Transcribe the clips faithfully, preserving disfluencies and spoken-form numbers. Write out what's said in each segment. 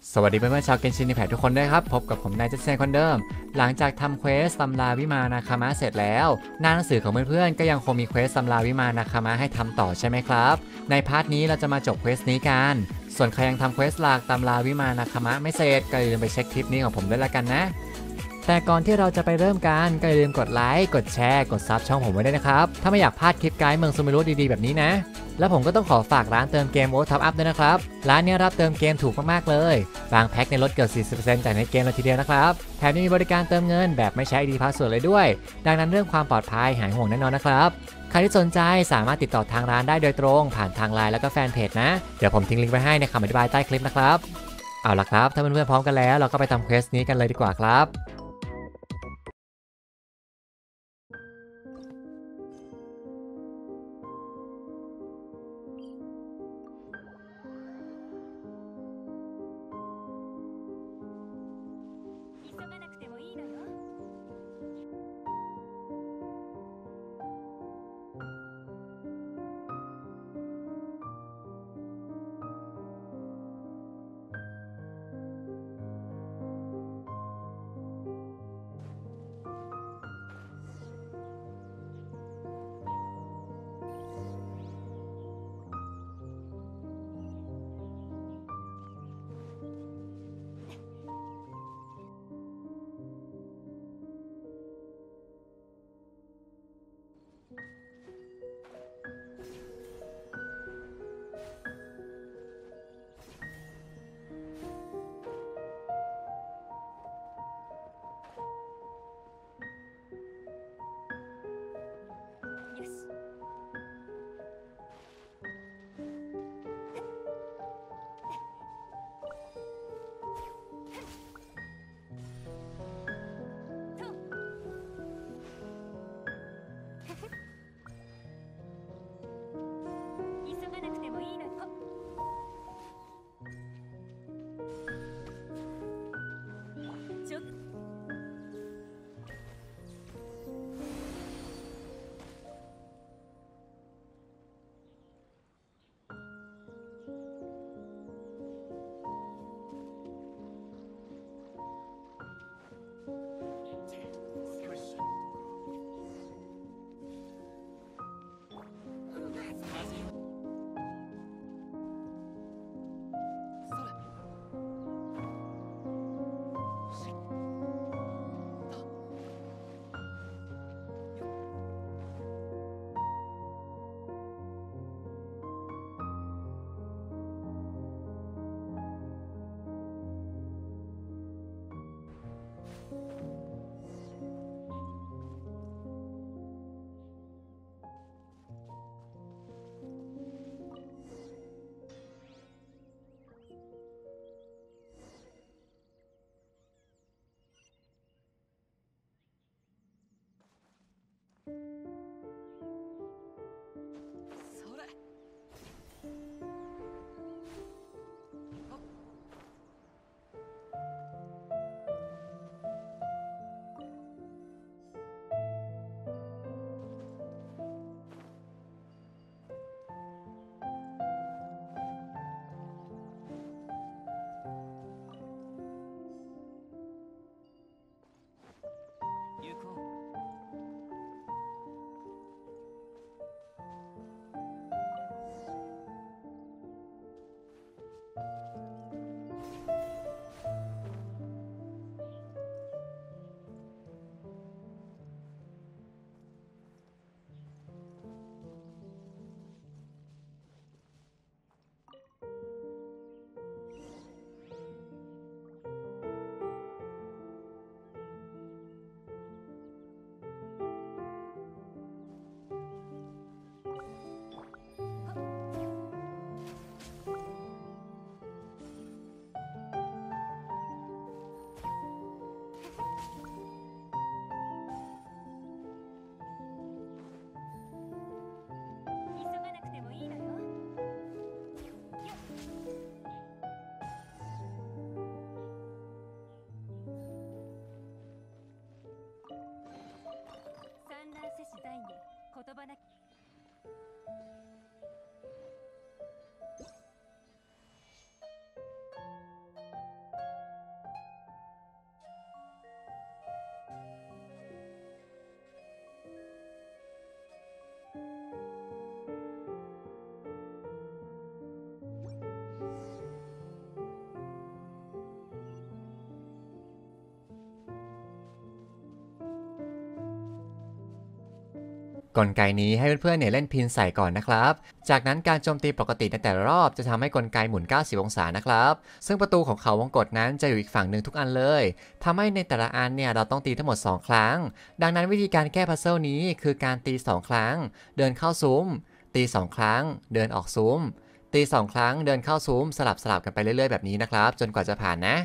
สวัสดีเพื่อนๆชาวเกนชิน Impact ทุกคนด้วยครับพบกับผมนายเจสเซนคนเดิมหลังจากทำเควสตำราวิมานาคามะเสร็จแล้วหน้าหนังสือของเพื่อนๆก็ยังคงมีเควสตำราวิมานาคามะให้ทำต่อใช่ไหมครับในพาร์ทนี้เราจะมาจบเควสนี้กันส่วนใครยังทำเควสหลักตำราวิมานาคามะไม่เสร็จก็อย่าลืมไปเช็คคลิปนี้ของผมด้วยละกันนะแต่ก่อนที่เราจะไปเริ่มกันก็อย่าลืมกดไลค์กดแชร์กดซับช่องผมไว้ด้วยนะครับถ้าไม่อยากพลาดคลิปไกด์เมืองซูเมรุดีๆแบบนี้นะแล้วผมก็ต้องขอฝากร้านเติมเกมโอ๊ตท็อปอัพด้วยนะครับร้านนี้รับเติมเกมถูกมากๆเลยบางแพ็คในลดเกือบ สี่สิบเปอร์เซ็นต์ จากในเกมเลยทีเดียวนะครับแถมยังมีบริการเติมเงินแบบไม่ใช้ ไอ ดี Password เลยด้วยดังนั้นเรื่องความปลอดภัยหายห่วงแน่นอนนะครับใครที่สนใจสามารถติดต่อทางร้านได้โดยตรงผ่านทางไลน์แล้วก็แฟนเพจนะเดี๋ยวผมทิ้งลิงก์ไว้ให้ในคำอธิบายใต้คลิปนะครับเอาล่ะครับถ้าเพื่อนๆพร้อมกันแล้วเราก็ไปทำเควสนี้กันเลยดีกว่าครับ急がなくてもいいのよ。 กลไกนี้ให้เพื่อนๆเนี่ยเล่นพินใส่ก่อนนะครับจากนั้นการโจมตีปกติในแต่ละรอบจะทำให้กลไกหมุนเก้าสิบองศานะครับซึ่งประตูของเขาวงกตนั้นจะอยู่อีกฝั่งหนึ่งทุกอันเลยทำให้ในแต่ละอันเนี่ยเราต้องตีทั้งหมดสองครั้งดังนั้นวิธีการแก้พัซเซิลนี้คือการตีสองครั้งเดินเข้าซุ้มตีสองครั้งเดินออกซุ้มตีสองครั้งเดินเข้าซุ้มสลับสลับกันไปเรื่อยๆแบบนี้นะครับจนกว่าจะผ่านนะ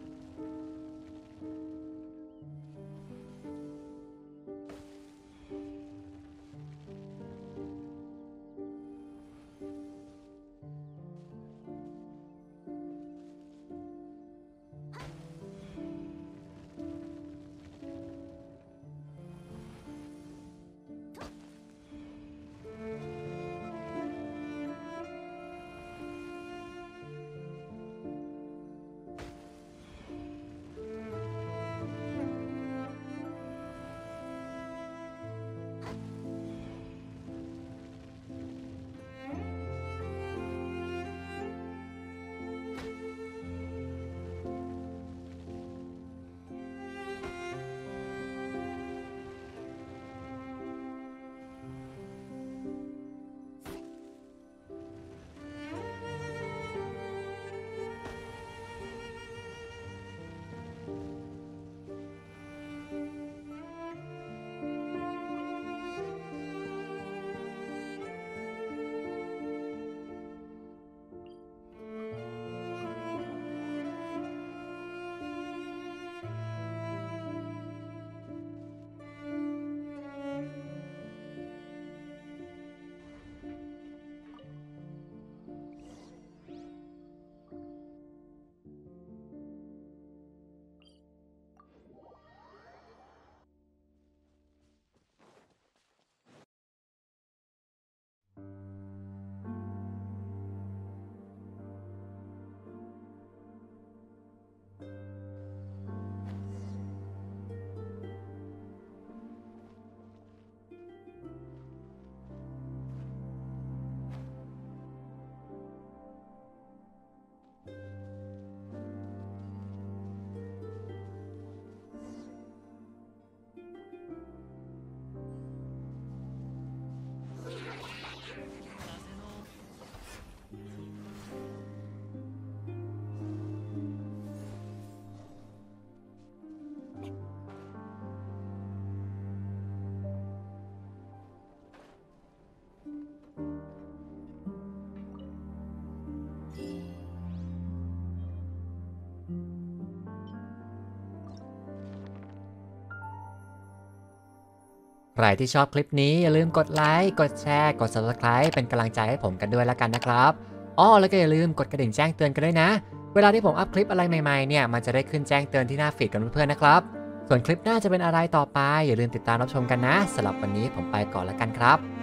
ใครที่ชอบคลิปนี้อย่าลืมกดไลค์กดแชร์กด ซับสไครบ์ เป็นกำลังใจให้ผมกันด้วยแล้วกันนะครับอ้อแล้วก็อย่าลืมกดกระดิ่งแจ้งเตือนกันด้วยนะเวลาที่ผมอัพคลิปอะไรใหม่ๆเนี่ยมันจะได้ขึ้นแจ้งเตือนที่หน้าฟีดกันเพื่อนๆนะครับส่วนคลิปหน้าจะเป็นอะไรต่อไปอย่าลืมติดตามรับชมกันนะสำหรับวันนี้ผมไปก่อนแล้วกันครับ